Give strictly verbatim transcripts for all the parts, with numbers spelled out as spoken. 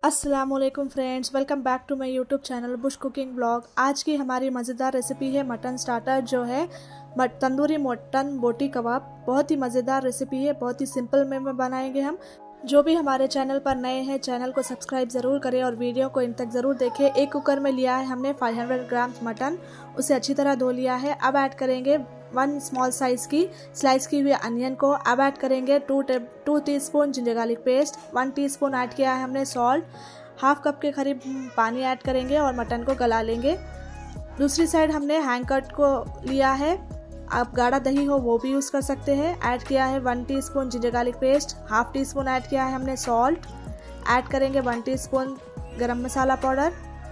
अस्सलामुअलैकुम friends, welcome back to my YouTube channel Bush cooking blog. आज की हमारी मज़ेदार रेसिपी है मटन स्टार्टर, जो है तंदूरी मटन बोटी कबाब। बहुत ही मज़ेदार रेसिपी है, बहुत ही सिंपल में में बनाएंगे हम। जो भी हमारे चैनल पर नए हैं, चैनल को सब्सक्राइब ज़रूर करें और वीडियो को इन तक ज़रूर देखें। एक कुकर में लिया है हमने पाँच सौ ग्राम मटन, उसे अच्छी तरह धो लिया है। अब ऐड करेंगे वन स्मॉल साइज़ की स्लाइस की हुई अनियन को। अब ऐड करेंगे two two teaspoon ginger garlic paste, one teaspoon add किया है हमने सॉल्ट, हाफ कप के करीब पानी ऐड करेंगे और मटन को गला लेंगे। दूसरी साइड हमने हैंग कट को लिया है, आप गाढ़ा दही हो वो भी यूज़ कर सकते हैं। ऐड किया है one teaspoon ginger garlic paste, half teaspoon add किया है हमने सॉल्ट, ऐड करेंगे one teaspoon garam masala powder,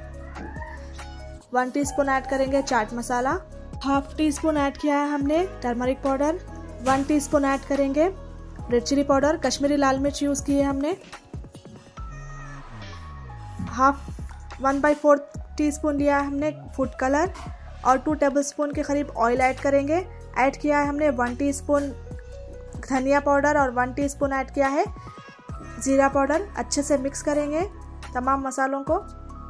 one teaspoon add करेंगे chaat masala, half teaspoon add किया है हमने turmeric powder, one teaspoon add करेंगे रेड चिली पाउडर, कश्मीरी लाल मिर्च यूज़ की है हमने, half one by fourth teaspoon लिया है हमने फूड कलर और टू टेबलस्पून के करीब ऑयल ऐड करेंगे। ऐड किया है हमने वन टीस्पून धनिया पाउडर और वन टीस्पून ऐड किया है जीरा पाउडर। अच्छे से मिक्स करेंगे तमाम मसालों को।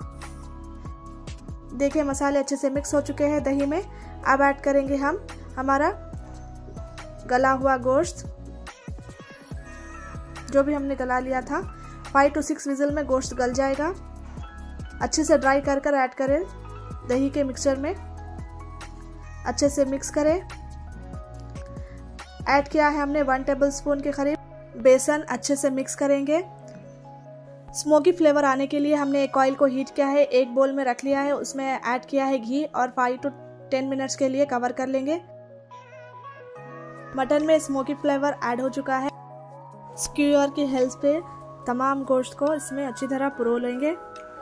देखिए मसाले अच्छे से मिक्स हो चुके हैं दही में। अब ऐड करेंगे हम हमारा गला हुआ गोश्त, जो भी हमने गला लिया था। फाइव टू सिक्स विजिल में गोश्त गल जाएगा। अच्छे से ड्राई कर कर ऐड करें दही के मिक्सचर में, अच्छे से मिक्स करें। ऐड किया है हमने वन टेबलस्पून के करीब बेसन, अच्छे से मिक्स करेंगे। स्मोकी फ्लेवर आने के लिए हमने एक ऑयल को हीट किया है, एक बोल में रख लिया है, उसमें ऐड किया है घी और फाइव टू टेन मिनट्स के लिए कवर कर लेंगे। मटन में स्मोकी फ्लेवर ऐड हो चुका है। स्क्यूअर की हेल्प से तमाम गोश्त को इसमें अच्छी तरह पुरो लेंगे।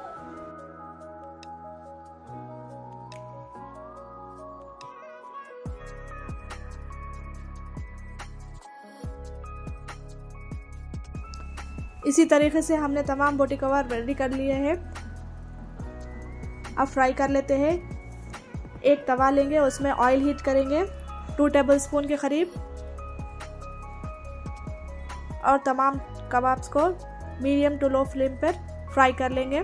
इसी तरीके से हमने तमाम बोटी कबाब रेडी कर लिए हैं। अब फ्राई कर लेते हैं। एक तवा लेंगे, उसमें ऑयल हीट करेंगे टू टेबलस्पून के करीब और तमाम कबाब्स को मीडियम टू लो फ्लेम पर फ्राई कर लेंगे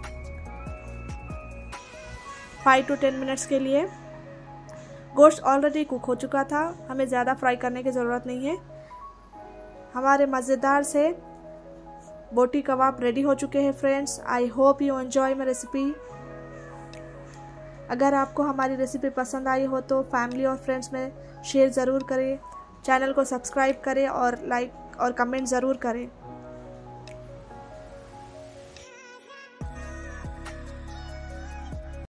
फाइव टू टेन मिनट्स के लिए। गोश्त ऑलरेडी कुक हो चुका था, हमें ज़्यादा फ्राई करने की ज़रूरत नहीं है। हमारे मज़ेदार से बोटी कबाब रेडी हो चुके हैं friends. I hope you enjoy my recipe. अगर आपको हमारी रेसिपी पसंद आई हो तो फैमिली और फ्रेंड्स में शेयर ज़रूर करें, चैनल को सब्सक्राइब करें और लाइक और कमेंट ज़रूर करें।